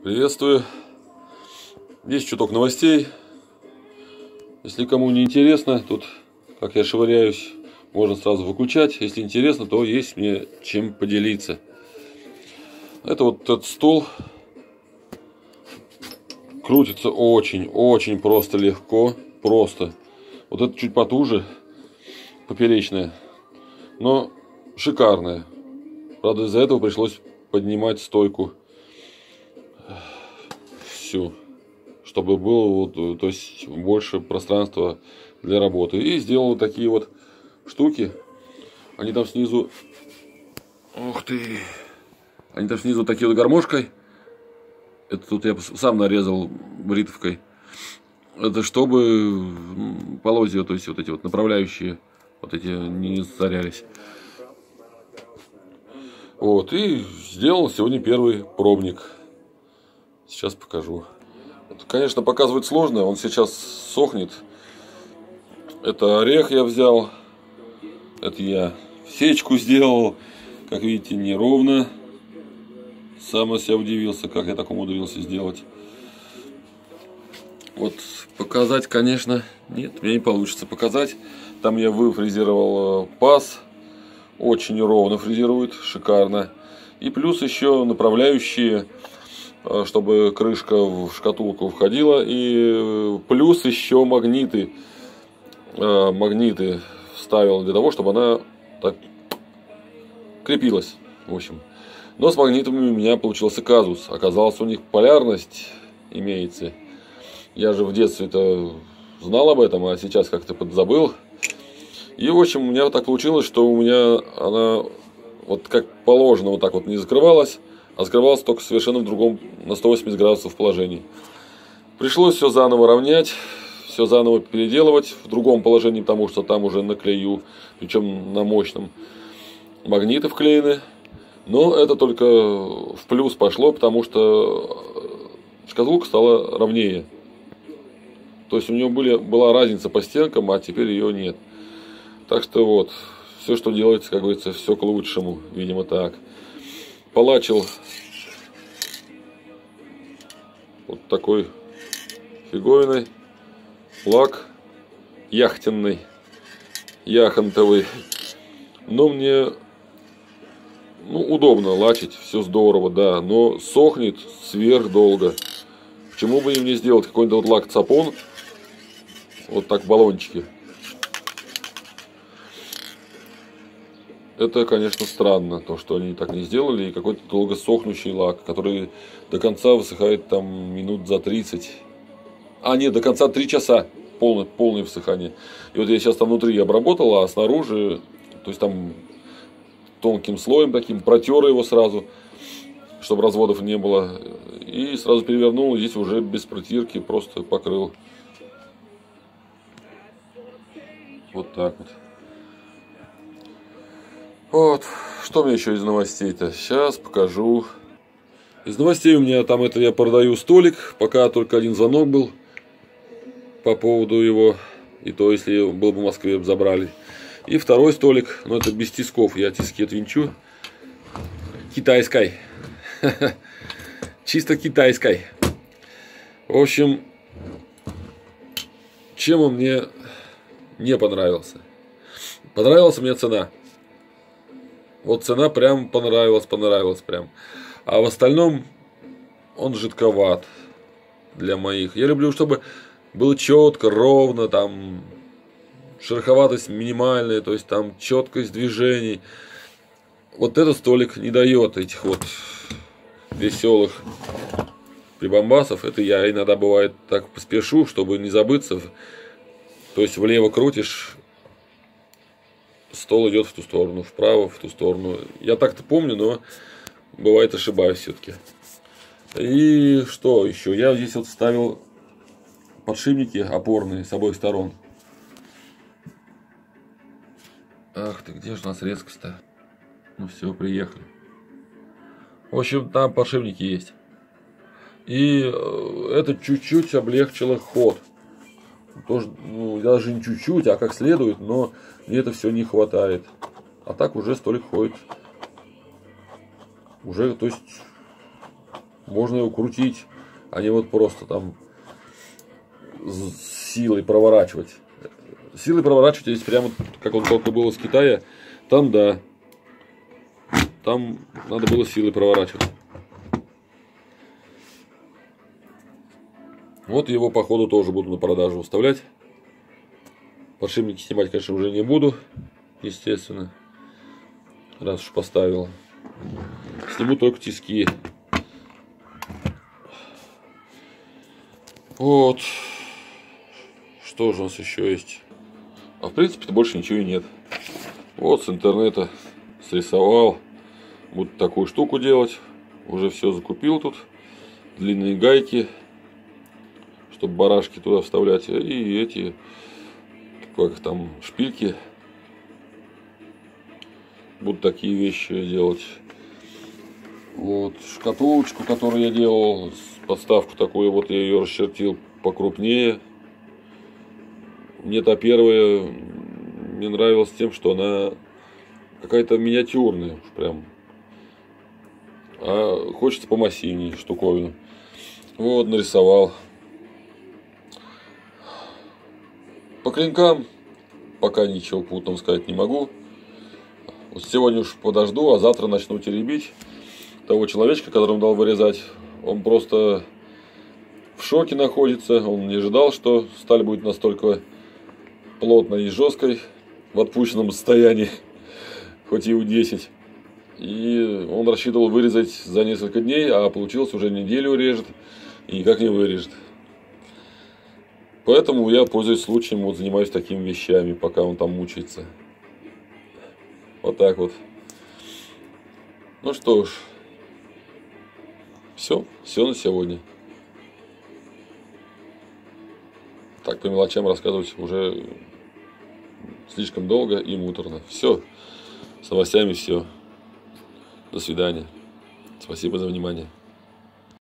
Приветствую. Есть чуток новостей. Если кому не интересно, тут как я швыряюсь, можно сразу выключать. Если интересно, то есть мне чем поделиться. Это вот этот стол. Крутится очень просто, легко. Просто. Вот это чуть потуже, поперечная, но шикарная. Правда, из-за этого пришлось поднимать стойку всю, чтобы было вот, то есть больше пространства для работы. И сделал вот такие вот штуки. Они там снизу, ух ты, они там снизу такие вот гармошкой. Это тут я сам нарезал бритвкой. Это чтобы полозья, то есть вот эти вот направляющие, вот эти не засорялись. Вот, и сделал сегодня первый пробник. Сейчас покажу. Это, конечно, показывать сложно, он сейчас сохнет. Это орех я взял. Это я сечку сделал. Как видите, неровно. Сам на себя удивился, как я так умудрился сделать. Вот показать, конечно, нет, мне не получится показать. Там я выфрезеровал паз. Очень ровно фрезерует, шикарно. И плюс еще направляющие, чтобы крышка в шкатулку входила. И плюс еще магниты. Магниты вставил для того, чтобы она так крепилась. В общем. Но с магнитами у меня получился казус. Оказалось, у них полярность имеется. Я же в детстве-то знал об этом, а сейчас как-то подзабыл. И, в общем, у меня вот так получилось, что у меня она вот как положено вот так вот не закрывалась, а закрывалась только совершенно в другом, на 180 градусов положении. Пришлось все заново равнять, все заново переделывать в другом положении, потому что там уже наклею, причем на мощном. Магниты вклеены, но это только в плюс пошло, потому что шкатулка стала ровнее. То есть у нее была разница по стенкам, а теперь ее нет. Так что вот, все, что делается, как говорится, все к лучшему, видимо, так. Полачил вот такой фиговиной, лак яхтенный, яхонтовый. Но мне, удобно лачить, все здорово, да, но сохнет сверхдолго. Почему бы им не сделать какой-нибудь вот лак-цапон, вот так баллончики. Это, конечно, странно, то, что они так не сделали. И какой-то долгосохнущий лак, который до конца высыхает там минут за 30. А, нет, до конца 3 часа. Полное высыхание. И вот я сейчас там внутри обработал, а снаружи, то есть там тонким слоем таким, протер его сразу, чтобы разводов не было. И сразу перевернул, здесь уже без протирки просто покрыл. Вот так вот. Вот, что мне еще из новостей-то? Сейчас покажу. Из новостей у меня там это я продаю столик, пока только один звонок был по поводу его. И то, если был бы в Москве, забрали. И второй столик, но это без тисков, я тиски отвинчу. Китайской. Чисто китайской. В общем, чем он мне не понравился? Понравилась мне цена. Вот цена прям понравилась прям. А в остальном он жидковат для моих. Я люблю, чтобы было четко, ровно, там шероховатость минимальная, то есть там четкость движений. Вот этот столик не дает этих вот веселых прибамбасов. Это я иногда бывает так поспешу, чтобы не забыться. То есть влево крутишь, стол идет в ту сторону, вправо, в ту сторону. Я так-то помню, но бывает ошибаюсь все-таки. И что еще? Я здесь вот вставил подшипники опорные с обоих сторон. Ах ты, где же у нас резкость-то? Ну все, приехали. В общем, там подшипники есть. И это чуть-чуть облегчило ход. Тоже, даже не чуть-чуть, а как следует, но мне это все не хватает. А так уже столик ходит. Уже, то есть, можно его крутить, а не вот просто там с силой проворачивать. Силой проворачивать здесь прямо, как он только был из Китая, там да. Там надо было силой проворачивать. Вот его, походу, тоже буду на продажу выставлять. Подшипники снимать, конечно, уже не буду, естественно, раз уж поставил. Сниму только тиски. Вот. Что же у нас еще есть? А в принципе-то больше ничего и нет. Вот с интернета срисовал. Буду такую штуку делать. Уже все закупил тут. Длинные гайки, чтобы барашки туда вставлять. И эти, как там, шпильки. Буду такие вещи делать. Вот шкатулочку, которую я делал, подставку такую, вот я ее расчертил покрупнее. Мне та первая не нравилась тем, что она какая-то миниатюрная, прям. А хочется помассивнее штуковину. Вот, нарисовал. По клинкам пока ничего путного сказать не могу. Вот сегодня уж подожду, а завтра начну теребить того человечка, которому дал вырезать. Он просто в шоке находится. Он не ожидал, что сталь будет настолько плотной и жесткой в отпущенном состоянии, хоть и У-10. И он рассчитывал вырезать за несколько дней, а получилось уже неделю режет и никак не вырежет. Поэтому я, пользуясь случаем, вот занимаюсь такими вещами, пока он там мучается. Вот так вот. Ну что ж. Все на сегодня. Так по мелочам рассказывать уже слишком долго и муторно. Все. С новостями все. До свидания. Спасибо за внимание.